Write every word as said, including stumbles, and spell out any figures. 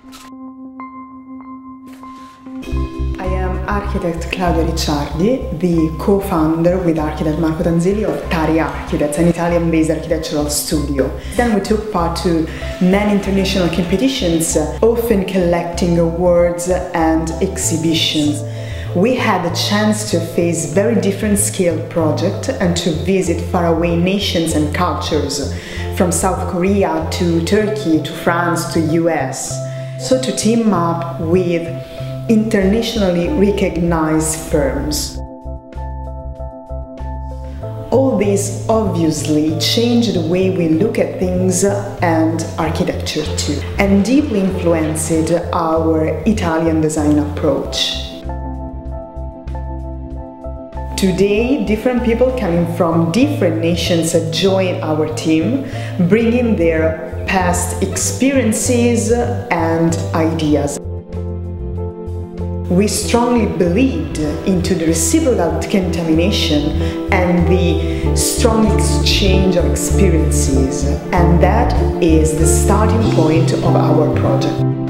I am architect Claudia Ricciardi, the co-founder with architect Marco Tanzilli of T A R I-Architects, an Italian-based architectural studio. Then we took part to many international competitions, often collecting awards and exhibitions. We had the chance to face very different scale projects and to visit faraway nations and cultures, from South Korea to Turkey to France to U S. So to team up with internationally recognized firms. All this obviously changed the way we look at things and architecture too, and deeply influenced our Italian design approach. Today, different people coming from different nations join our team, bringing their past experiences and ideas. We strongly believed into the reciprocal contamination and the strong exchange of experiences, and that is the starting point of our project.